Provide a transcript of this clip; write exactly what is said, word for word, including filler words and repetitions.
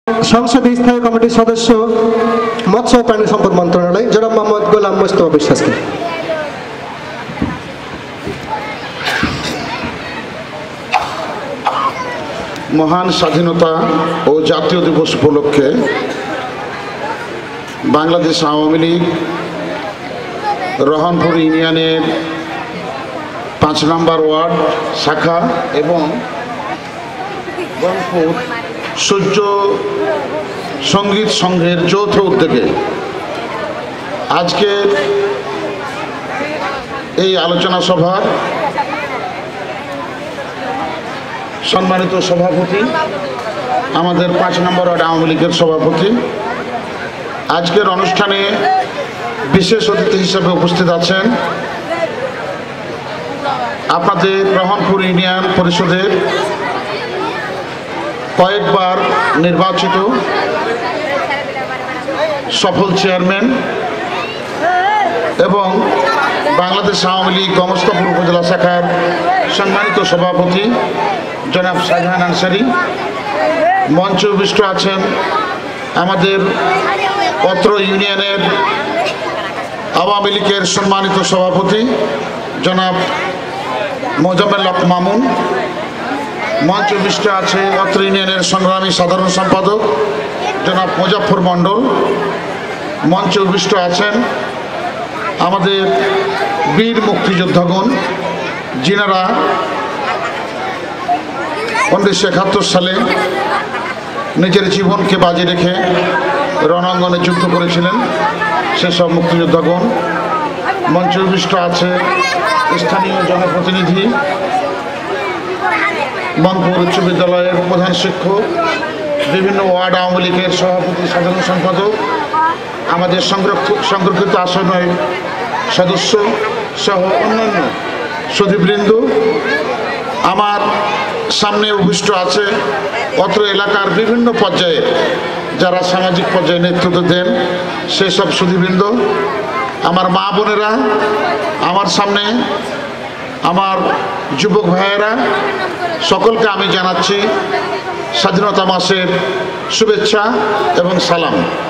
সংসদীয় স্থায়ী কমিটির সদস্য মৎস্য ও প্রাণী সম্পদ মন্ত্রণালয় জনাব মোহাম্মদ গোলাম মোস্তফা বিশ্বাসকে। মহান স্বাধীনতা ও জাতীয় দিবস উপলক্ষে বাংলাদেশ আওয়ামী লীগ রহনপুর ইউনিয়নের পাঁচ নম্বর ওয়ার্ড শাখা এবং রংপুর সূর্য সঙ্গীত সংঘের যৌথ উদ্যোগে আজকে এই আলোচনা সভার সম্মানিত সভাপতি, আমাদের পাঁচ নম্বর ওয়ার্ড আওয়ামী লীগের সভাপতি, আজকের অনুষ্ঠানে বিশেষ অতিথি হিসেবে উপস্থিত আছেন আপনাদের রহনপুর ইউনিয়ন পরিষদের কয়েকবার নির্বাচিত সফল চেয়ারম্যান এবং বাংলাদেশ আওয়ামী লীগ মজstofa উপজেলা শাখার সম্মানিত সভাপতি জনাব শাহজাহান আনসারী। মঞ্চে উপবিষ্ট আছেন আমাদের অত্র ইউনিয়নের আওয়ামী লীগের সম্মানিত সভাপতি জনাব মোজাম্মেল মামুন। মঞ্চে উপবিষ্ট আছে অত্র ইউনিয়নের সংগ্রামী সাধারণ সম্পাদক জনাব মুজফর মণ্ডল। মঞ্চে উপবিষ্ট আছেন আমাদের বীর মুক্তিযোদ্ধাগণ, যিনারা উনিশশো একাত্তর সালে নিজের জীবনকে বাজি রেখে রণাঙ্গনে যুদ্ধ করেছিলেন, সেসব মুক্তিযোদ্ধাগণ। মঞ্চে উপবিষ্ট আছে স্থানীয় জনপ্রতিনিধি, রংপুর উচ্চ বিদ্যালয়ের প্রধান শিক্ষক, বিভিন্ন ওয়ার্ড আওয়ামী লীগের সভাপতি সাধারণ সম্পাদক, আমাদের সংরক্ষিত আসনের সদস্য সহ অন্যান্য সুধীবৃন্দ। আমার সামনে উপবিষ্ট আছে অত্র এলাকার বিভিন্ন পর্যায়ে যারা সামাজিক পর্যায়ে নেতৃত্ব দেন সেসব সুধীবৃন্দ, আমার মা বোনেরা, আমার সামনে আমার যুবক ভাইয়েরা, সকলকে আমি জানাচ্ছি স্বাধীনতা মাসের শুভেচ্ছা এবং সালাম।